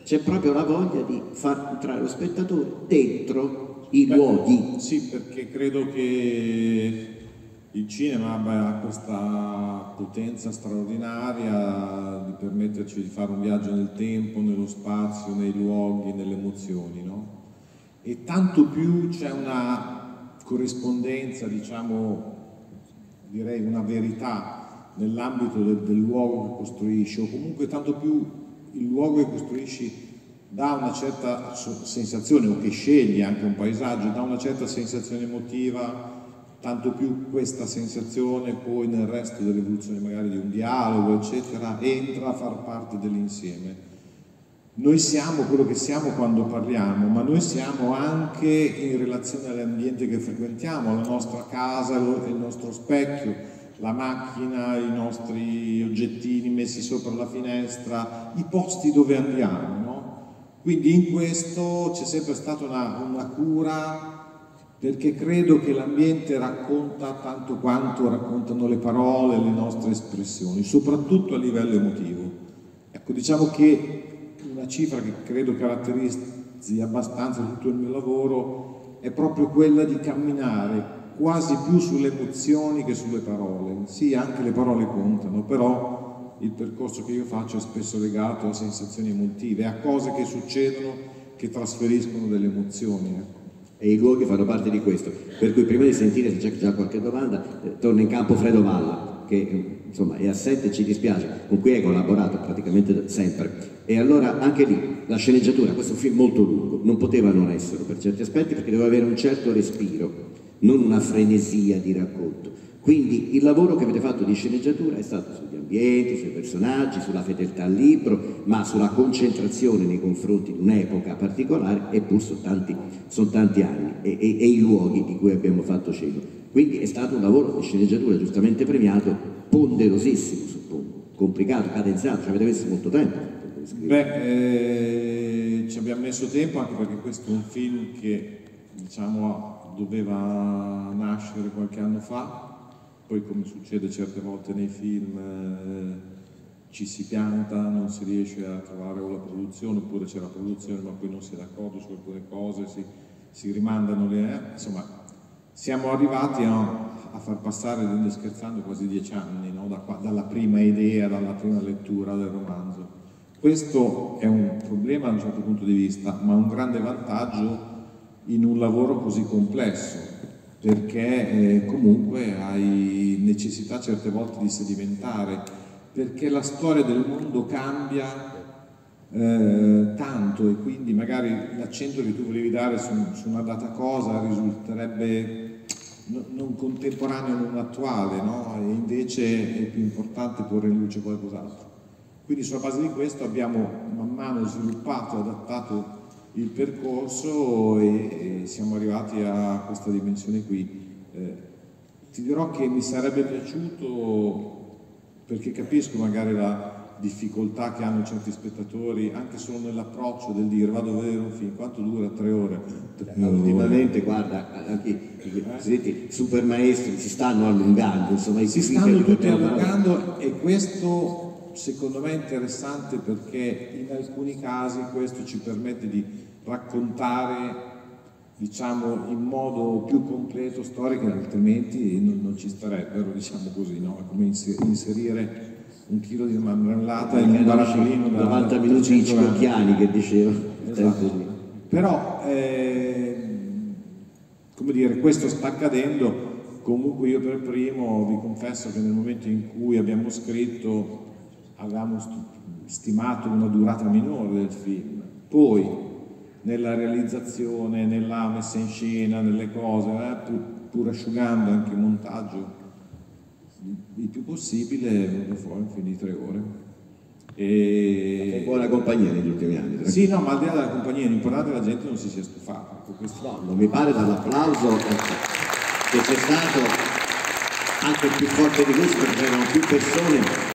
c'è proprio la voglia di far entrare lo spettatore dentro i luoghi. Sì, perché credo che il cinema abbia questa potenza straordinaria di permetterci di fare un viaggio nel tempo, nello spazio, nei luoghi, nelle emozioni, no? E tanto più c'è una corrispondenza, diciamo, direi una verità nell'ambito del luogo che costruisci, o comunque tanto più il luogo che costruisci dà una certa sensazione, o che scegli anche un paesaggio, dà una certa sensazione emotiva, tanto più questa sensazione poi nel resto dell'evoluzione magari di un dialogo, eccetera, entra a far parte dell'insieme. Noi siamo quello che siamo quando parliamo, ma noi siamo anche in relazione all'ambiente che frequentiamo, la nostra casa, il nostro specchio, la macchina, i nostri oggettini messi sopra la finestra, i posti dove andiamo, no? Quindi in questo c'è sempre stata una cura, perché credo che l'ambiente racconta tanto quanto raccontano le parole, le nostre espressioni, soprattutto a livello emotivo. Ecco, diciamo che una cifra che credo caratterizzi abbastanza tutto il mio lavoro è proprio quella di camminare quasi più sulle emozioni che sulle parole. Sì, anche le parole contano, però il percorso che io faccio è spesso legato a sensazioni emotive, a cose che succedono, che trasferiscono delle emozioni, ecco. E i luoghi fanno parte di questo, per cui prima di sentire se c'è già qualche domanda, torna in campo Fredo Valla, che insomma è assente e ci dispiace, con cui hai collaborato praticamente sempre. E allora anche lì la sceneggiatura, questo è un film molto lungo, non poteva non esserlo per certi aspetti, perché doveva avere un certo respiro, non una frenesia di racconto. Quindi il lavoro che avete fatto di sceneggiatura è stato sugli ambienti, sui personaggi, sulla fedeltà al libro, ma sulla concentrazione nei confronti di un'epoca particolare, eppur sono tanti anni, e i luoghi di cui abbiamo fatto cenno. Quindi è stato un lavoro di sceneggiatura giustamente premiato, ponderosissimo, suppongo, complicato, cadenzato, ci avete messo molto tempo. Beh, ci abbiamo messo tempo anche perché questo è un film che, diciamo, doveva nascere qualche anno fa. Poi, come succede certe volte nei film, ci si pianta, non si riesce a trovare o la produzione, oppure c'è la produzione ma poi non si è d'accordo su alcune cose, si rimandano insomma, siamo arrivati a far passare, scherzando, quasi 10 anni, no? Dalla prima idea, dalla prima lettura del romanzo. Questo è un problema da un certo punto di vista, ma un grande vantaggio in un lavoro così complesso, perché comunque hai necessità certe volte di sedimentare, perché la storia del mondo cambia tanto, e quindi magari l'accento che tu volevi dare su una data cosa risulterebbe non contemporaneo, non attuale, no? E invece è più importante porre in luce qualcos'altro. Quindi sulla base di questo abbiamo man mano sviluppato, adattato il percorso e siamo arrivati a questa dimensione qui. Ti dirò che mi sarebbe piaciuto, perché capisco magari la difficoltà che hanno certi spettatori anche solo nell'approccio del dire vado a vedere un film, quanto dura? 3 ore? Ultimamente, guarda, anche i cosiddetti super maestri si stanno allungando, insomma, si stanno tutti allungando, e questo secondo me è interessante perché in alcuni casi questo ci permette di raccontare, diciamo, in modo più completo storie che altrimenti non ci starebbero, diciamo così, no? È come inserire un chilo di marmellata in un barattolino da 90 minuti di Cicocchiani, che diceva. Esatto. Però come dire, questo sta accadendo. Comunque io per primo vi confesso che nel momento in cui abbiamo scritto avevamo stimato una durata minore del film, poi nella realizzazione, nella messa in scena, nelle cose, pur asciugando anche il montaggio il più possibile, è venuto fuori un film di 3 ore. E buona compagnia negli ultimi anni. Sì, no, ma al di là della compagnia, l'importante è che la gente non si sia stufata. No, non mi pare dall'applauso che c'è stato, anche più forte di questo, perché c'erano più persone